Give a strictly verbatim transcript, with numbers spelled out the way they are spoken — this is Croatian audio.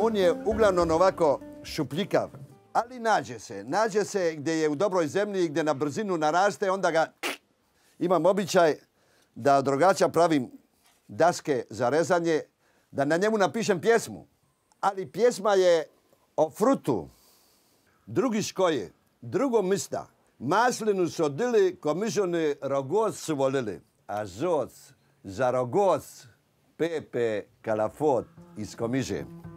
On je uglavnom ovako šupljikav, ali nađe se. Nađe se gdje je u dobroj zemlji, gdje na brzinu naraste, onda ga imam običaj da od rogača pravim daske za rezanje, da na njemu napišem pjesmu. Ali pjesma je o frutu. Drugi škoje, drugo mista, maslinu su odili, komišoni rogoc su volili, a zoc za rogoc pepe kalafot iz komiže.